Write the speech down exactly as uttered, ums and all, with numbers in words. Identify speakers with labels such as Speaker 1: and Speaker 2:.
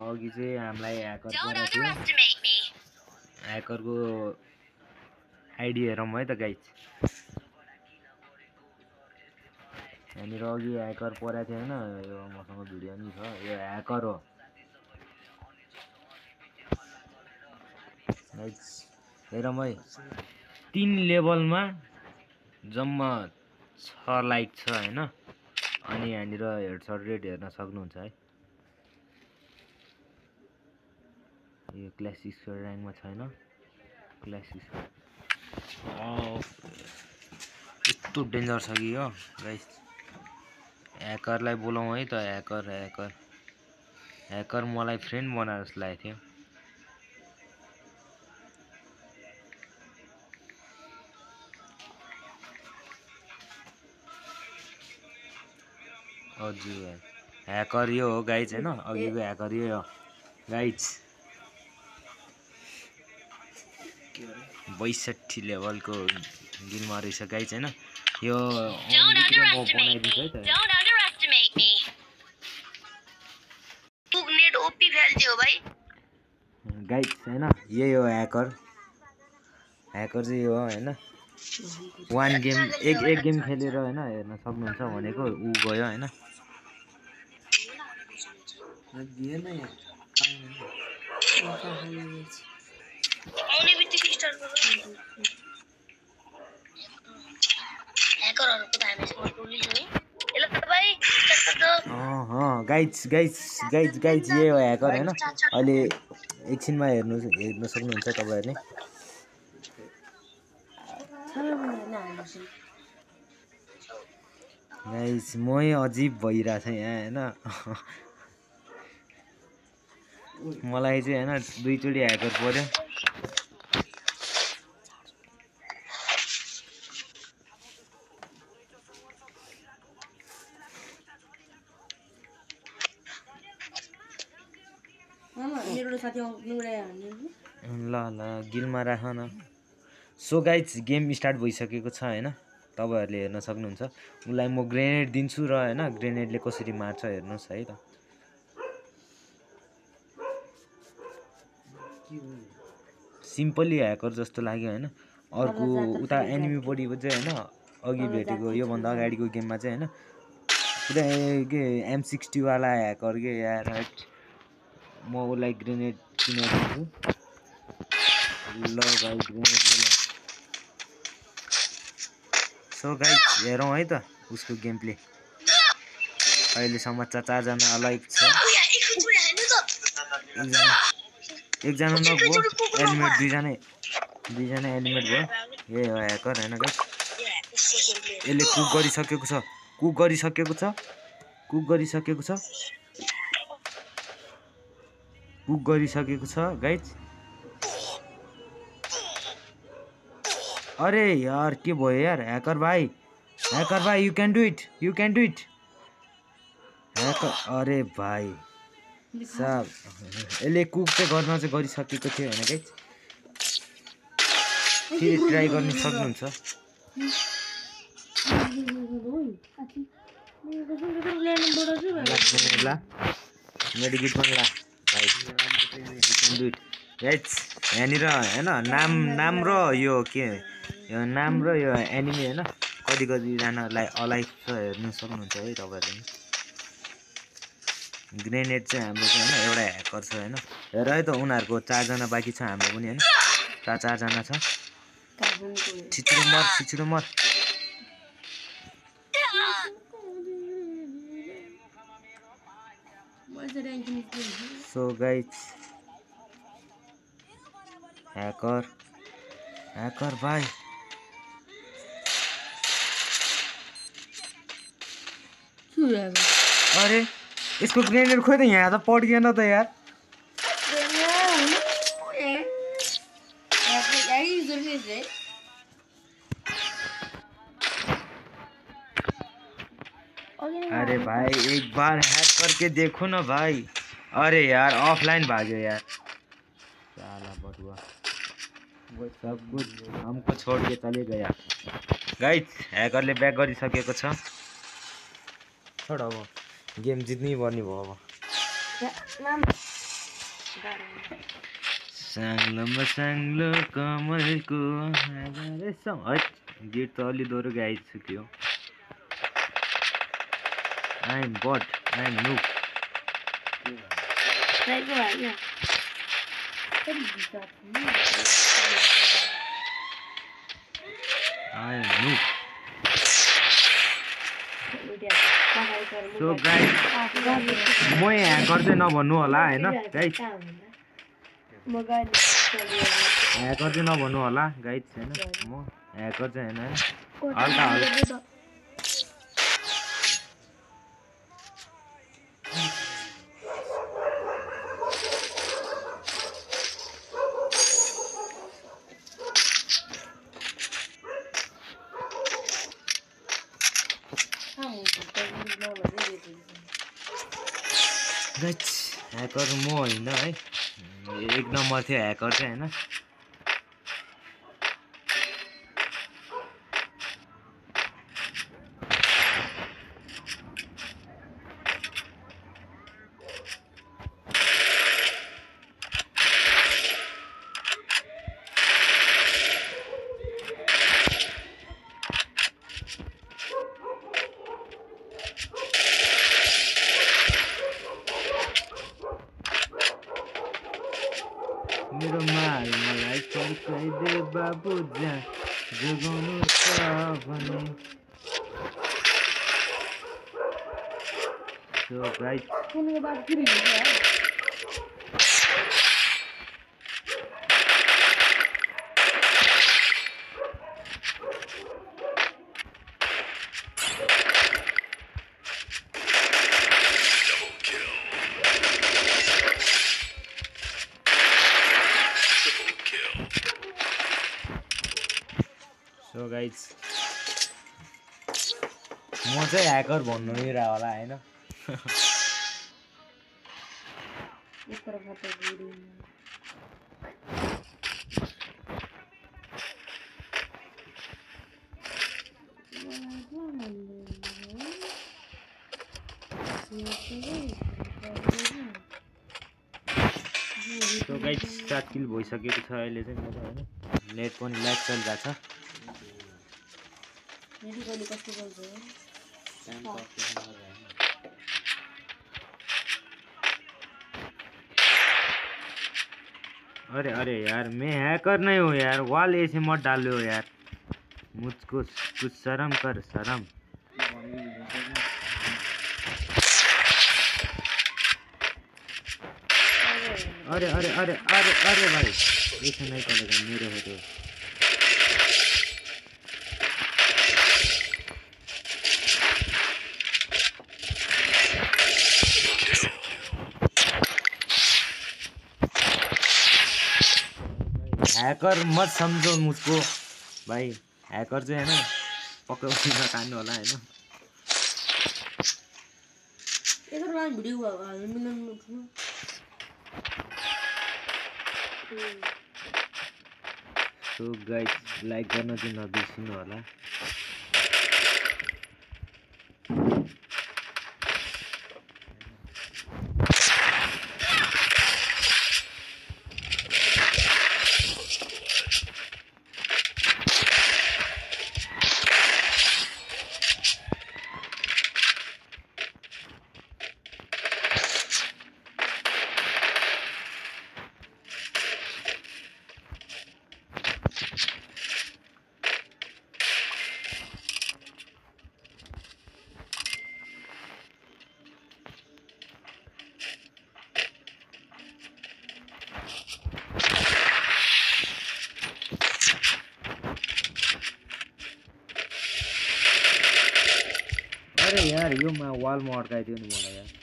Speaker 1: अघि चाहिँ हामीलाई ह्याकर परेको थियो ह्याकरको आइडी हेरौँ है त गाइज यहाँनिर अघि ह्याकर परेको थियो होइन यो मसँग भिडियो नि छ यो ह्याकर हो गाइज हेरौँ है तीन लेभलमा जम्मा छ लाइक छ होइन अनि यहाँनिर हेडसट रेट हेर्न सक्नुहुन्छ है यो क्लास सिक्सको ऱ्याङ्कमा छैन क्लास सिक्स यस्तो डेन्जर छ कि यो गाइस ह्याकरलाई बोलाउँ है त ह्याकर ह्याकर ह्याकर मलाई फ्रेन्ड बनाएर जस्तो लागेको थियो हजुर ह्याकर यो हो गाइज होइन अघिको ह्याकर यो हो गाइज बैसठी लेभलको गिलमा रहेछ गाइज होइन यो म बनाइदिन्छु है त गाइज होइन यही हो ह्याकर ह्याकर चाहिँ यो हो होइन वान गेम एक एक गेम खेलेर होइन हेर्न सक्नुहुन्छ भनेको ऊ गयो होइन गाइज गाइज गाइज गाइज यही हो ह्याकर होइन अहिले एकछिनमा हेर्नु हेर्न सक्नुहुन्छ तपाईँहरूले गाइज मै अजिब भइरहेछ यहाँ होइन मलाई चाहिँ होइन दुईचोटि ह्याकर पर्यो ल ल गिलमा राख न सो गाइज गेम स्टार्ट भइसकेको छ होइन तपाईँहरूले हेर्न सक्नुहुन्छ उसलाई म ग्रेनेड दिन्छु र होइन ग्रेनेडले कसरी मार्छ हेर्नुहोस् है त सिम्पली ह्याकर जस्तो लाग्यो होइन अर्को उता एनिमीपट्टिको चाहिँ होइन अघि भेटेको योभन्दा अगाडिको गेममा चाहिँ होइन पुरा के एम सिक्सटीवाला ह्याकर के यार म उसलाई ग्रेनेड किनिदिन्छु ल भाइ ग्रेनेड ल सो गाइज हेरौँ है त उसको गेम प्ले अहिलेसम्म चार चारजना लाइक छ एकजना एकजना नभयो एलिमेट दुईजना दुईजना एलिमेट भयो यही हो ह्याकर होइन गाइज यसले कुक गरिसकेको छ कुक गरिसकेको छ कुक गरिसकेको छ कुक गरिसकेको छ गाइज अरे यार के भयो यार ह्याकर भाइ ह्याकर भाइ you can do it you can do it hacker अरे भाइ साब यसले कुक चाहिँ गर्न चाहिँ गरिसकेको थियो होइन गाइज फेरि ट्राई गर्न सक्नुहुन्छ ला मेडिकेट पनि ला भाइ गाइज यहाँनिर होइन नाम नाम र यो के यो नाम र यो एनिमी होइन कति कतिजनालाई अलाइभ छ हेर्नु सक्नुहुन्छ है तपाईँहरूले ग्रेनेड चाहिँ हाम्रो चाहिँ होइन एउटा ह्याकर छ होइन हेर है त उनीहरूको चारजना बाँकी छ हाम्रो पनि होइन चार चारजना छ छिटो मर छिटो मर सो गाइज ह्याकर ह्याकर भाइ अरे इसको ग्रेनेड खोइ त यहाँ त पड्किएन त यार अरे भाई एक बार हैक करके देखो ना भाई अरे यार ऑफलाइन भाग्यो यार साला बटुआ वो सब कुछ हमको छोड़ के चले गया गाइस ह्याकरले ब्याक गरिसकेको छ छोड अब गेम जित्नै पर्ने भयो अब साङ्लोमा साङ्लो कमलको है गीत त अलि दोहोरो गाइसक्यो I am bot, I am noob. I am noob. So guys, म ह्याकर चाहिँ नभन्नु होला हैन गाइस ह्याकर चाहिँ नभन्नु होला गाइस हैन म ह्याकर चाहिँ हैन हल्का हल्का ह्याकर म होइन है एक नम्बर थियो ह्याकर चाहिँ हैन मेरो माल मलाई फर्काइदे बाबु जहाँ जोगाउनु छ भने सो गाइस कुनै बात किन हुन्छ So guys, म चाहिँ ह्याकर भन्नु मिरा होला हैन So guys, सात किल भइसकेको छ अहिले चाहिँ मेरो हैन नेट पनि ल्याग चलिरहेछ मेरी गोली कस्तो बोल्छ अरे अरे यार मैं हैकर नहीं हूँ यार वाल ऐसे मत डालो यार मुझको कुछ शर्म कर शर्म अरे अरे अरे अरे अरे भाई ऐसे नहीं चलेगा मेरे है तो हैकर मत समझो मुझको भाई हैकर जो है ना पक्का काट्नु होला हैन एकर लाइन भिडियो हाल्नु मिल्दैन सो गाइस लाइक गर्न चाहिँ नबिर्सिनु होला अरे यार यो मा वाल मा अड्काइदियो नि मलाई यार